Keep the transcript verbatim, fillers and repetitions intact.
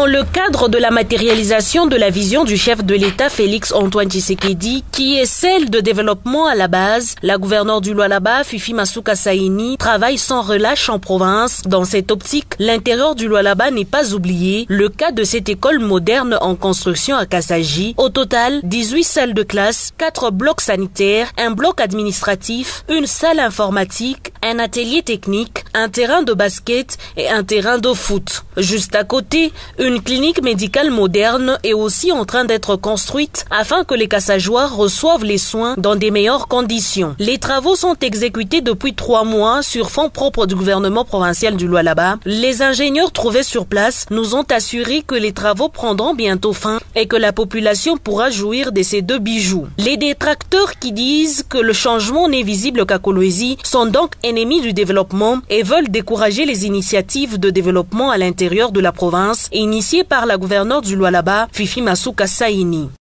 le cadre de la matérialisation de la vision du chef de l'État Félix Antoine Tshisekedi, qui est celle de développement à la base, la gouverneure du Lualaba, Fifi Masuka Saini, travaille sans relâche en province. Dans cette optique, l'intérieur du Lualaba n'est pas oublié. Le cas de cette école moderne en construction à Kassaji. Au total, dix-huit salles de classe, quatre blocs sanitaires, un bloc administratif, une salle informatique, un atelier technique, un terrain de basket et un terrain de foot. Juste à côté, une clinique médicale moderne est aussi en train d'être construite afin que les Kassajois reçoivent les soins dans des meilleures conditions. Les travaux sont exécutés depuis trois mois sur fonds propres du gouvernement provincial du Lualaba. Les ingénieurs trouvés sur place nous ont assuré que les travaux prendront bientôt fin et que la population pourra jouir de ces deux bijoux. Les détracteurs qui disent que le changement n'est visible qu'à Kolwezi sont donc ennemis du développement et veulent décourager les initiatives de développement à l'intérieur de la province initiées par la gouverneure du Lualaba, Fifi Masuka Saini.